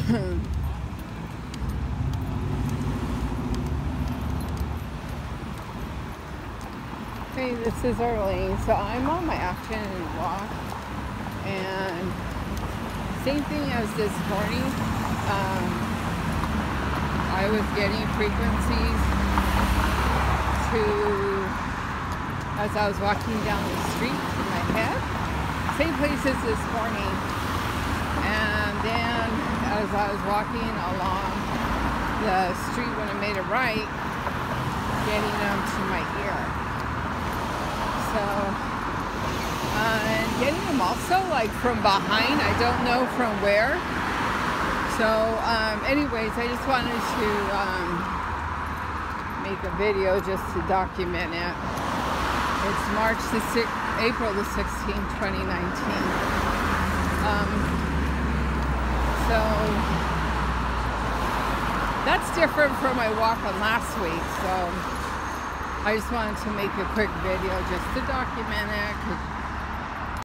Hey, this is Arlene. So I'm on my afternoon walk, and same thing as this morning. I was getting frequencies as I was walking down the street to my head. Same place as this morning. And then as I was walking along the street when I made a right, getting them to my ear. So, and getting them also like from behind, I don't know from where. So, anyways, I just wanted to make a video just to document it. It's April the 16th, 2019. So, that's different from my walk on last week. So, I just wanted to make a quick video just to document it.